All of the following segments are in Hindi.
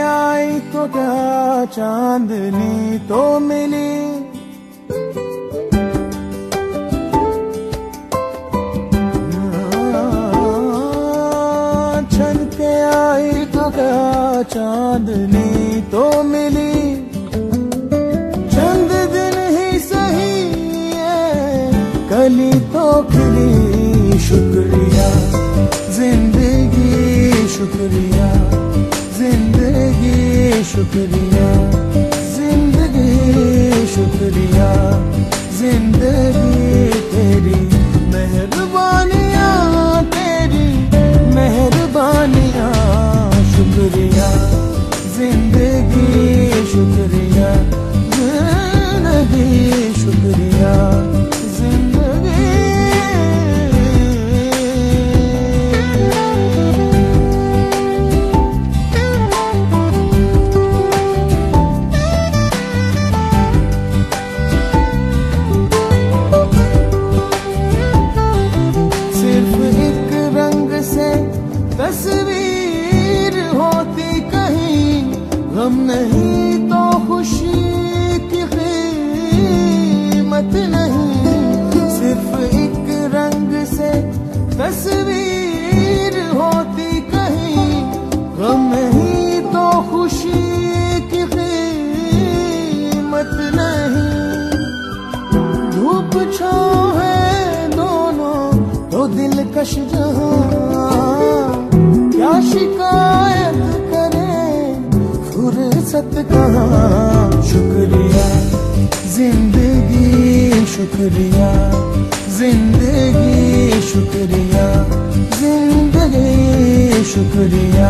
आई तो क्या चांदनी तो मिली, छन के आई तो क्या चांदनी तो मिली, चंद दिन ही सही कली तो खिली। शुक्रिया जिंदगी, शुक्रिया जिंदगी, शुक्रिया जिंदगी, शुक्रिया जिंदगी। तेरी मेहरबानियाँ, तेरी मेहरबानियाँ, शुक्रिया जिंदगी, शुक्रिया जिंदगी, शुक्रिया जिंदगी। सिर्फ एक रंग से तस्वीर होती कहीं, गम नहीं तो खुशी की कीमत नहीं। सिर्फ एक रंग से तस्वीर होती कहीं, गम नहीं तो खुशी की कीमत नहीं। धूप छाँव है दोनों तो दिलकश जहाँ, क्या शिकायत करें फुर्सत कहाँ। शुक्रिया जिंदगी, शुक्रिया जिंदगी, शुक्रिया जिंदगी, शुक्रिया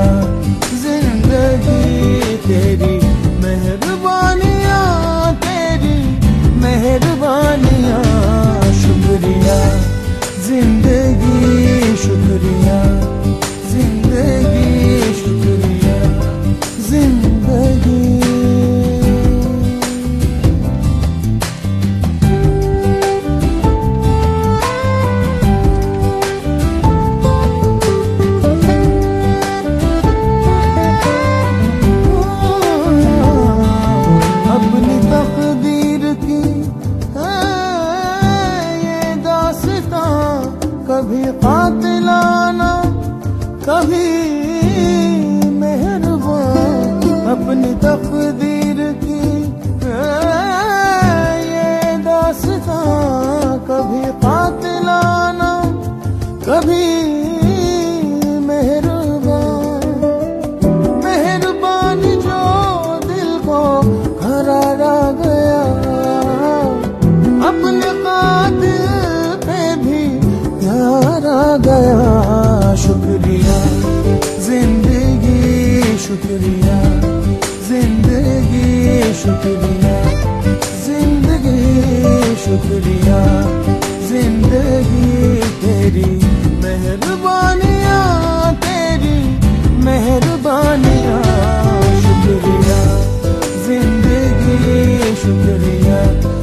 जिंदगी। तेरी मेहरबानियाँ, तेरी मेहरबानियाँ, शुक्रिया जिंदगी, शुक्रिया जिंदगी, शुक्रिया जिंदगी। अपनी तकदीर की है ये दास्तां, कभी कातिलाना कभी मेहरबान। अपनी तकदीर की है ये दास्तां, कभी कातिलाना कभी मेहरबान। मेहरबानी जो दिल को करारा गया, अपने कातिल पे भी प्यार आ गया। शुक्रिया जिंदगी, शुक्रिया जिंदगी, शुक्रिया जिंदगी, शुक्रिया जिंदगी। तेरी मेहरबानियाँ, तेरी मेहरबानियाँ, शुक्रिया जिंदगी, शुक्रिया